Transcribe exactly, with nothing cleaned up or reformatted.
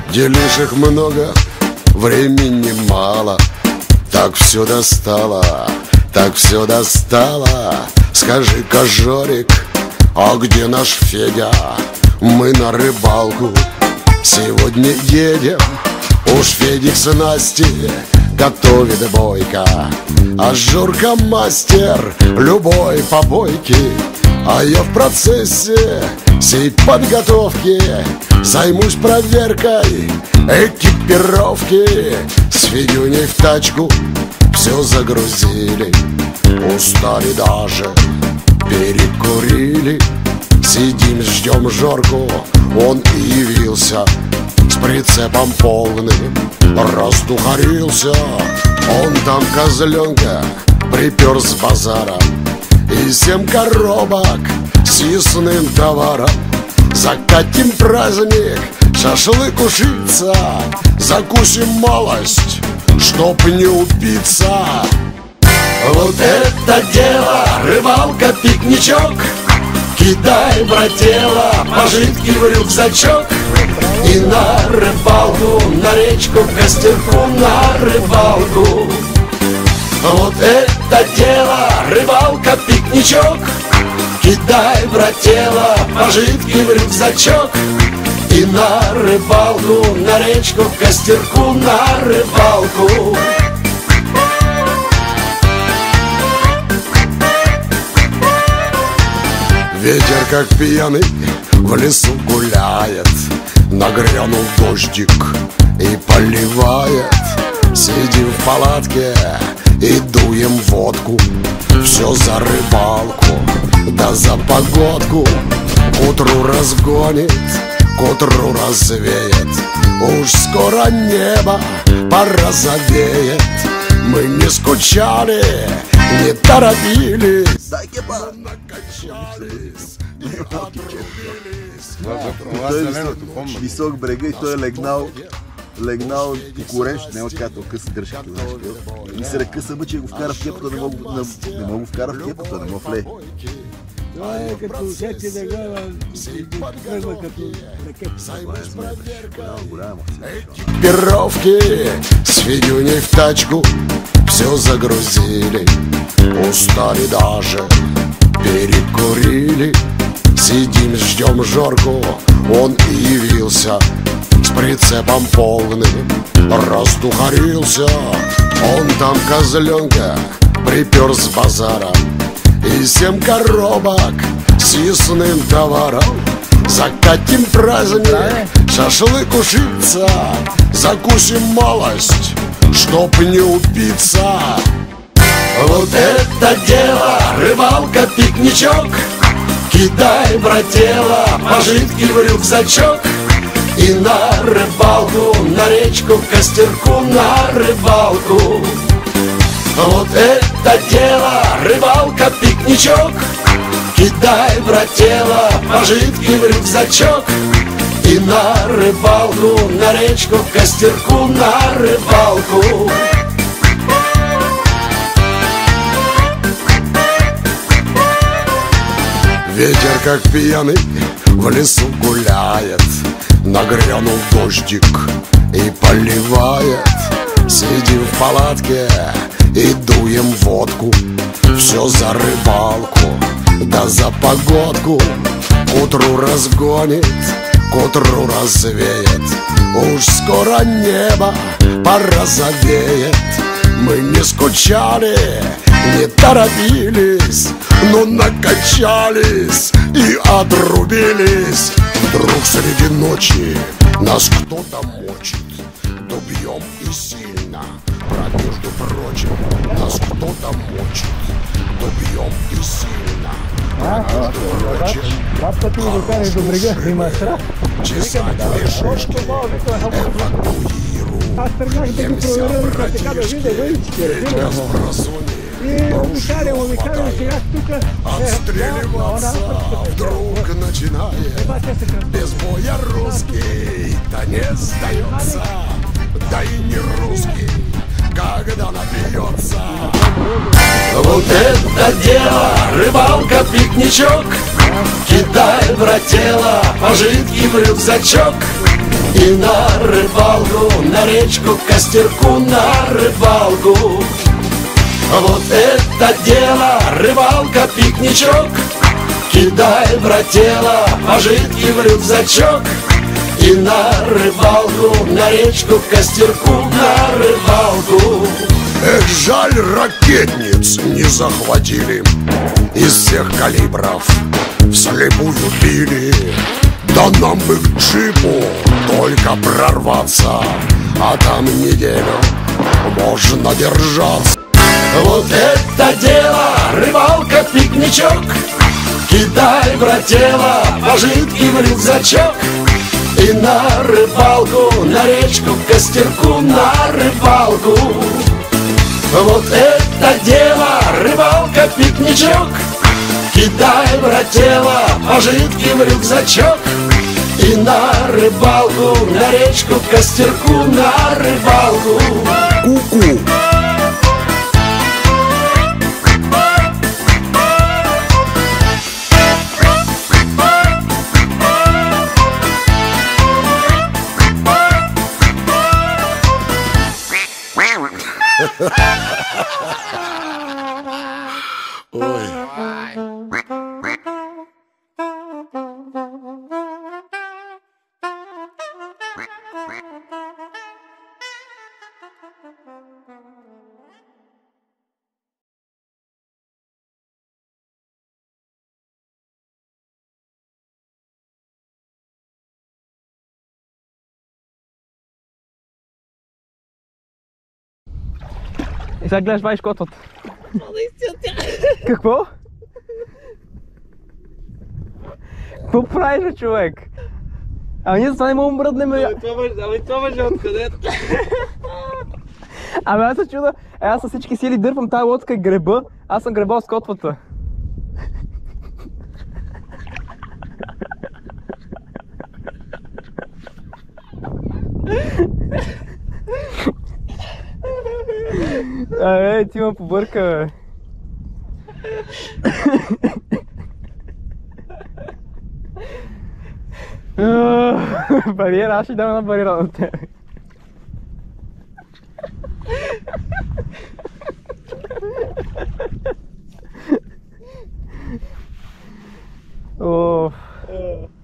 Делишек много, времени мало. Так все достало, так все достало. Скажи-ка, Жорик, а где наш Федя? Мы на рыбалку сегодня едем. Уж Федик с Настей готовит бойко, а Жорка мастер любой побойки. А я в процессе сей подготовки займусь проверкой экипировки. С Федюней в тачку все загрузили, устали даже, перекурили. Сидим, ждем Жорку, он и явился с прицепом полным, раздухарился. Он там козленка припер с базара и семь коробок с съестным товаром. Закатим праздник, шашлык ушиться, закусим малость, чтоб не упиться. Вот это дело, рыбалка, пикничок. Кидай, брателло, пожитки в рюкзачок. И на рыбалку, на речку, к костерку, на рыбалку. Вот это дело, рыбалка, пикничок. Кидай, брателло, пожитки в рюкзачок. И на рыбалку, на речку, к костерку, на рыбалку. Ветер, как пьяный, в лесу гуляет. Нагрянул дождик и поливает. Сидим в палатке и дуем водку. Все за рыбалку, да за погодку. К утру разгонит, к утру развеет. Уж скоро небо порозовеет. Мы не скучали, не торопились, но накачались и отрубились. Висок брега и той е легнал, легнал кукурещ, няма така то къса дръжка. И се ръкъса мъче и го вкара в кепата, не мога го вкара в кепата, не мога вле. Това е като всеки да гледа, тръгва като ракета. Экипировки с Федюней в тачку все загрузили, устали даже, перекурили. Сидим, ждем Жорку, он и явился с прицепом полным, раздухарился. Он там козленка припер с базара и семь коробок с съестным товаром. Закатим праздник, шашлык ушиться, закусим малость, чтоб не упиться. Вот это дело, рыбалка, пикничок. Кидай, брателло, пожитки в рюкзачок. И на рыбалку, на речку, к костерку, на рыбалку. Вот это дело, рыбалка, пикничок. Кидай, брателло, пожитки в рюкзачок. И на рыбалку, на речку, к костерку, на рыбалку. Ветер, как пьяный, в лесу гуляет. Нагрянул дождик и поливает. Сидим в палатке и дуем водку. Все за рыбалку, да за погодку. К утру разгонит, к утру развеет. Уж скоро небо порозовеет. Мы не скучали, не торопились, но накачались и отрубились. Вдруг среди ночи нас кто-то мочит. Добьем и сильно, брат, между прочим. Нас кто-то мочит. Добьем и сильно, брат, между прочим. Хорошие, чесать шишки, эвакуируй. Всемся братишки, без просуни. Отстреливаться вдруг начинает. Без боя русский, да не сдается. Да и не русский, когда напьется. Вот это дело, рыбалка, пикничок. Кидай, брателло, пожитки в рюкзачок. И на рыбалку, на речку, к костерку, на рыбалку. Вот это дело, рыбалка, пикничок. Кидай, братела, пожитки в рюкзачок. И на рыбалку, на речку, к костерку, на рыбалку. Эх, жаль, ракетниц не захватили. Из всех калибров вслепую били. Да нам бы к джипу только прорваться, а там неделю можно держаться. Вот это дело, рыбалка, пикничок. Кидай, братела, пожитки в рюкзачок. И на рыбалку, на речку, к костерку, на рыбалку. Вот это дело, рыбалка, пикничок. Кидай, братела, пожитки в рюкзачок. И на рыбалку, на речку, к костерку, на рыбалку. Ку-ку. Ой. И сега гледаш бай шкотват. Какво? Какво правиш, бе, човек? Ами ние за това не мога мръднем. Ами това мъже откъде? Ами аз се чуда, е, аз с всички сили дърпам тази лодка и греба, аз съм гребал с котвата. Абе, ти ма побърка, бе. Бариера, аз ще дам една бариера на тебе. Оф.